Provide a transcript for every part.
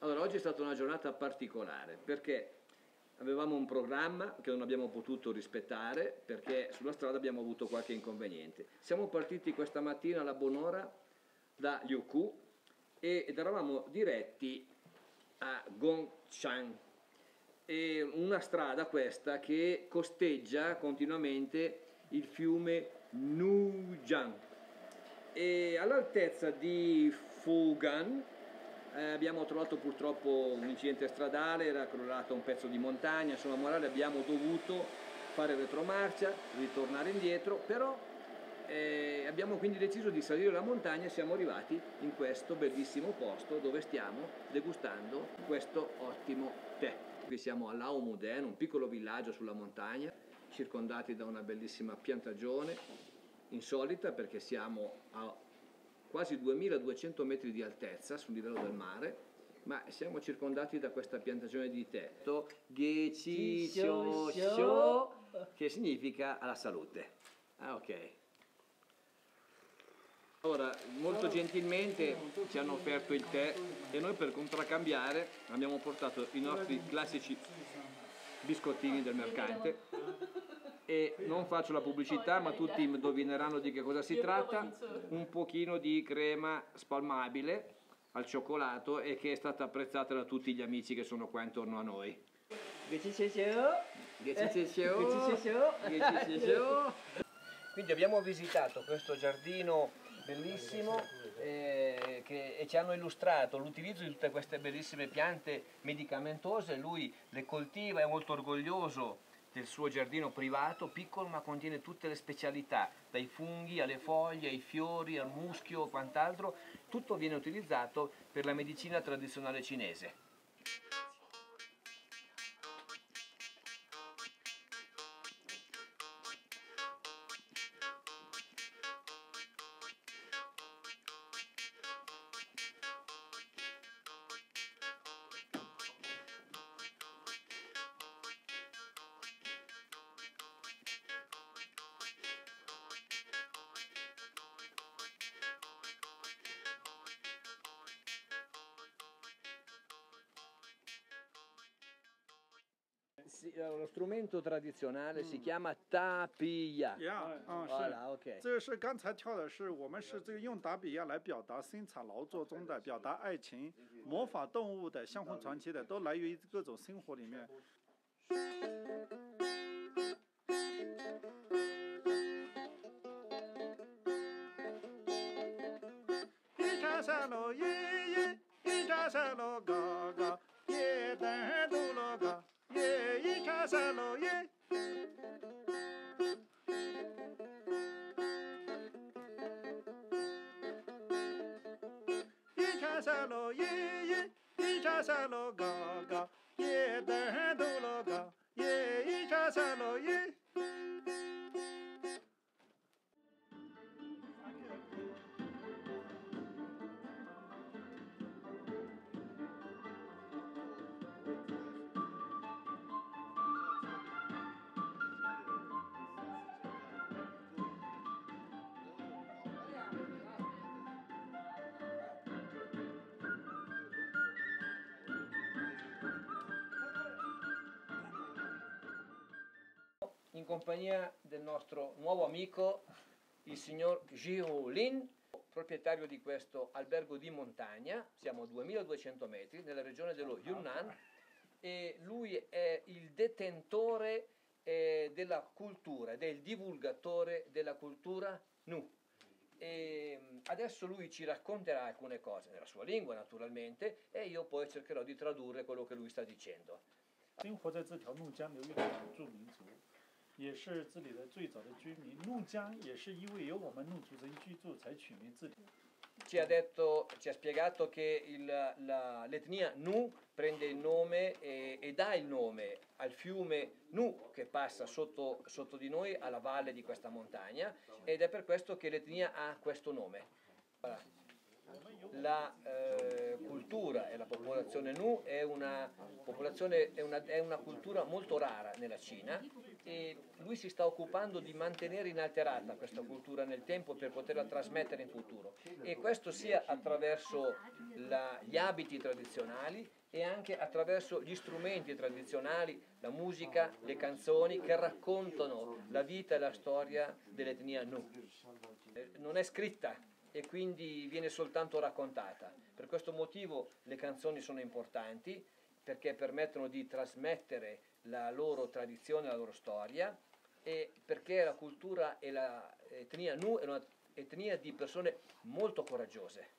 Allora, oggi è stata una giornata particolare perché avevamo un programma che non abbiamo potuto rispettare perché sulla strada abbiamo avuto qualche inconveniente. Siamo partiti questa mattina alla buon'ora da Liuku ed eravamo diretti a Gongchang. È una strada questa che costeggia continuamente il fiume Nujiang e all'altezza di Fugan abbiamo trovato purtroppo un incidente stradale, era crollato un pezzo di montagna, insomma morale abbiamo dovuto fare retromarcia, ritornare indietro, però abbiamo quindi deciso di salire la montagna e siamo arrivati in questo bellissimo posto dove stiamo degustando questo ottimo tè. Qui siamo a Lao Muden, un piccolo villaggio sulla montagna, circondati da una bellissima piantagione, insolita perché siamo a quasi 2200 metri di altezza sul livello del mare, ma siamo circondati da questa piantagione di tè, Gechi Shou, che significa alla salute. Ah, ok. Ora, molto gentilmente ci hanno offerto il tè e noi per contraccambiare abbiamo portato i nostri classici biscottini del mercante e non faccio la pubblicità ma tutti indovineranno di che cosa si tratta, un pochino di crema spalmabile al cioccolato e che è stata apprezzata da tutti gli amici che sono qua intorno a noi. Quindi abbiamo visitato questo giardino bellissimo e ci hanno illustrato l'utilizzo di tutte queste bellissime piante medicamentose. Lui le coltiva, è molto orgoglioso del suo giardino privato, piccolo ma contiene tutte le specialità, dai funghi alle foglie, ai fiori, al muschio, quant'altro. Tutto viene utilizzato per la medicina tradizionale cinese. Sì, lo strumento tradizionale si chiama tapia. Voilà, ok. 这是刚才跳的是我们是这个用打比亚来表达生产劳作中的表达爱情、模仿动物的、相互传奇的，都来源于各种生活里面。一叉三路耶耶，一叉三路嘎嘎，耶噔嘟噜嘎。 一叉三路耶，一叉三路耶耶，一叉三路嘎嘎，耶噔嘟噜嘎，耶一叉三路耶。 In compagnia del nostro nuovo amico, il signor Jiu Lin, proprietario di questo albergo di montagna. Siamo a 2200 metri nella regione dello Yunnan e lui è il detentore della cultura, del divulgatore della cultura Nu. E adesso lui ci racconterà alcune cose nella sua lingua naturalmente e io poi cercherò di tradurre quello che lui sta dicendo. 生活在这条怒江流域的土著民族，也是这里的最早的居民。怒江也是因为有我们怒族人居住才取名这里。 Ci ha spiegato che l'etnia Nu prende il nome e dà il nome al fiume Nu che passa sotto di noi alla valle di questa montagna ed è per questo che l'etnia ha questo nome. Voilà. la cultura e la popolazione Nu è una popolazione, è una cultura molto rara nella Cina, e lui si sta occupando di mantenere inalterata questa cultura nel tempo per poterla trasmettere in futuro, e questo sia attraverso gli abiti tradizionali e anche attraverso gli strumenti tradizionali, la musica, le canzoni che raccontano la vita e la storia dell'etnia Nu. Non è scritta e quindi viene soltanto raccontata. Per questo motivo le canzoni sono importanti, perché permettono di trasmettere la loro tradizione, la loro storia, e perché la cultura e l'etnia Nu è un'etnia di persone molto coraggiose.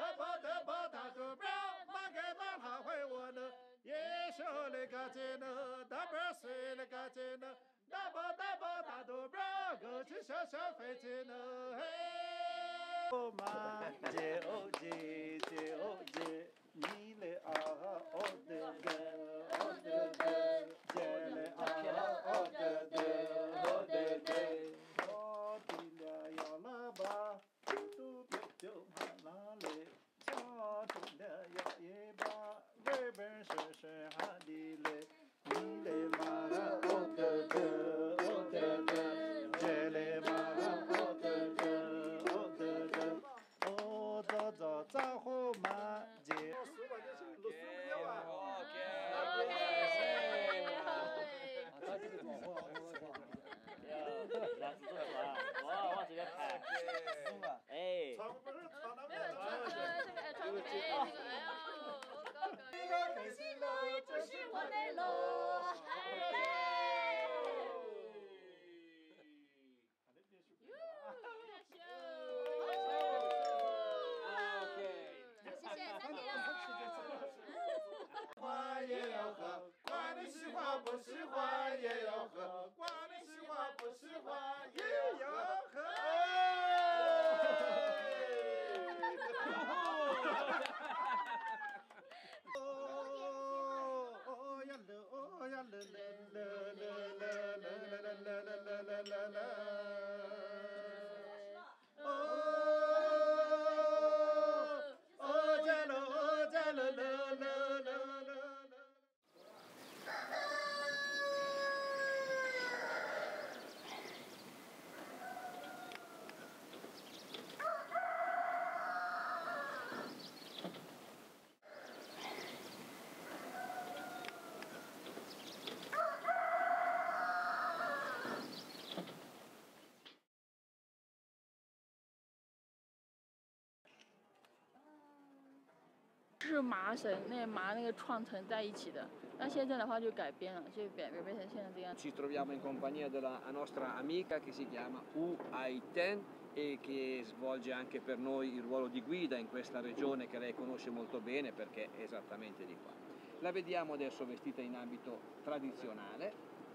是麻绳，那麻那个串成在一起的。那现在的话就改编了，就变成现在这样。 Ci troviamo in compagnia della nostra amica che si chiama Wu Ai-ten e che svolge anche per noi il ruolo di guida in questa regione che lei conosce molto bene perché è esattamente di qua. La vediamo adesso vestita in abito tradizionale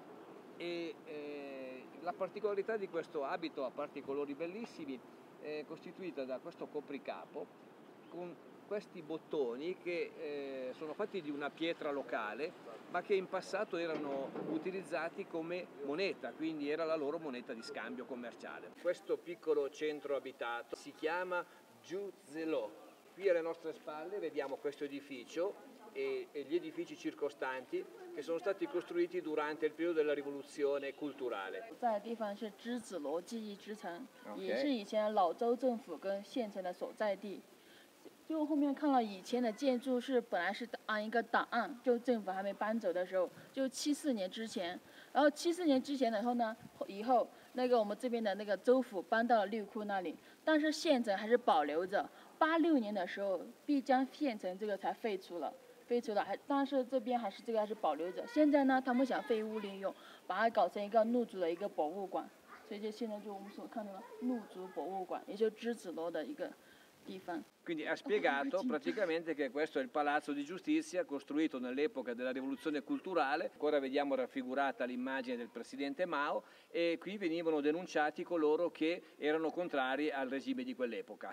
e la particolarità di questo abito, a parte i colori bellissimi, è costituita da questo copricapo con questi bottoni che sono fatti di una pietra locale, ma che in passato erano utilizzati come moneta, quindi era la loro moneta di scambio commerciale. Questo piccolo centro abitato si chiama Jiuzelo. Qui alle nostre spalle vediamo questo edificio e gli edifici circostanti che sono stati costruiti durante il periodo della rivoluzione culturale. 在的地方是之子罗记忆之城，也是以前老州政府跟县城的所在地。 就后面看到以前的建筑是本来是按一个档案，就政府还没搬走的时候，就74年之前，然后74年之前的后呢，以后那个我们这边的那个州府搬到了六库那里，但是县城还是保留着。86年的时候，必江县城这个才废除了，但是这边还是保留着。现在呢，他们想废物利用，把它搞成一个怒族的一个博物馆，所以就现在就我们所看到的怒族博物馆，也就之子罗的一个。 Quindi ha spiegato praticamente che questo è il palazzo di giustizia costruito nell'epoca della rivoluzione culturale. Ancora vediamo raffigurata l'immagine del presidente Mao e qui venivano denunciati coloro che erano contrari al regime di quell'epoca.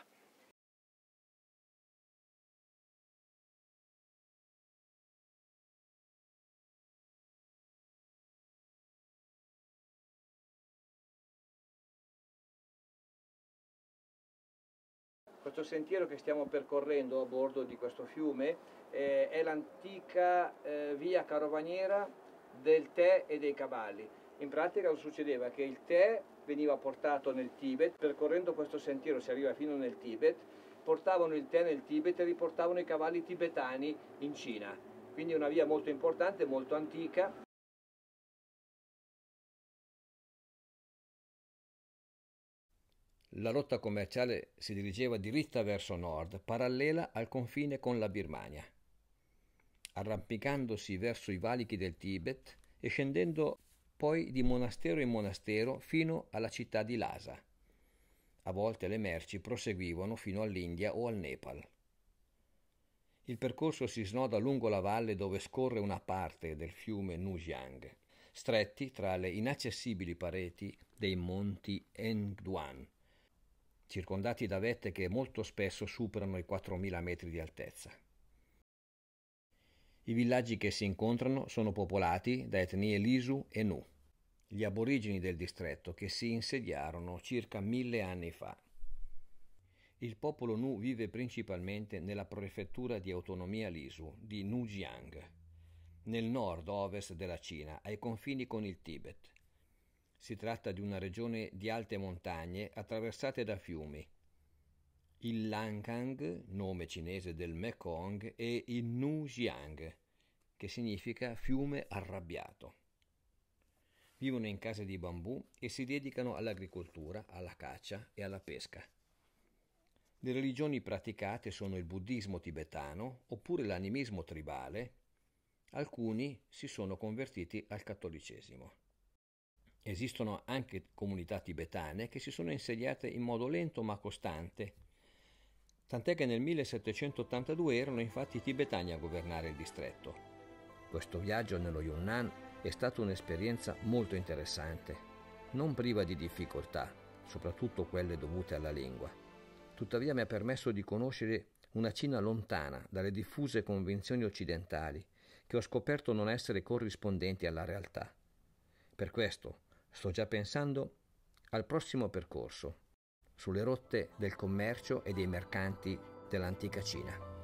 Questo sentiero che stiamo percorrendo a bordo di questo fiume è l'antica via carovaniera del tè e dei cavalli. In pratica cosa succedeva? Che il tè veniva portato nel Tibet, percorrendo questo sentiero si arriva fino nel Tibet, portavano il tè nel Tibet e riportavano i cavalli tibetani in Cina. Quindi è una via molto importante, molto antica. La rotta commerciale si dirigeva diritta verso nord, parallela al confine con la Birmania, arrampicandosi verso i valichi del Tibet e scendendo poi di monastero in monastero fino alla città di Lhasa. A volte le merci proseguivano fino all'India o al Nepal. Il percorso si snoda lungo la valle dove scorre una parte del fiume Nujiang, stretti tra le inaccessibili pareti dei monti Engduan, circondati da vette che molto spesso superano i 4.000 metri di altezza. I villaggi che si incontrano sono popolati da etnie Lisu e Nu, gli aborigeni del distretto che si insediarono circa 1000 anni fa. Il popolo Nu vive principalmente nella prefettura di autonomia Lisu di Nujiang, nel nord-ovest della Cina, ai confini con il Tibet. Si tratta di una regione di alte montagne attraversate da fiumi, il Lancang, nome cinese del Mekong, e il Nujiang, che significa fiume arrabbiato. Vivono in case di bambù e si dedicano all'agricoltura, alla caccia e alla pesca. Le religioni praticate sono il buddismo tibetano oppure l'animismo tribale. Alcuni si sono convertiti al cattolicesimo. Esistono anche comunità tibetane che si sono insediate in modo lento ma costante, tant'è che nel 1782 erano infatti i tibetani a governare il distretto. Questo viaggio nello Yunnan è stata un'esperienza molto interessante, non priva di difficoltà, soprattutto quelle dovute alla lingua. Tuttavia mi ha permesso di conoscere una Cina lontana dalle diffuse convinzioni occidentali che ho scoperto non essere corrispondenti alla realtà. Per questo sto già pensando al prossimo percorso, sulle rotte del commercio e dei mercanti dell'antica Cina.